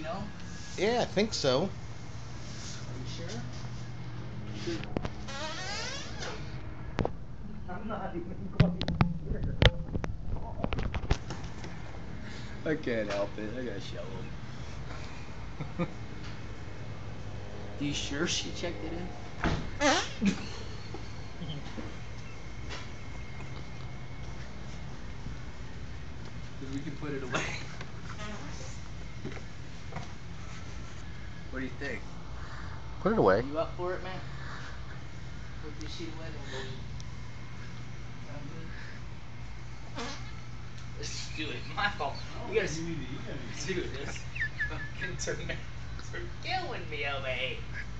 know? Yeah, I think so. Are you sure? I'm not even going here. I can't help it. I gotta show him. Are you sure she checked it in? Because we can put it away. What do you think? Put it away. You up for it, man? Put this shit away, then we'll go eat. Sound good? Let's do it. My fault. You gotta do this. Fucking tomatoes are killing me over here.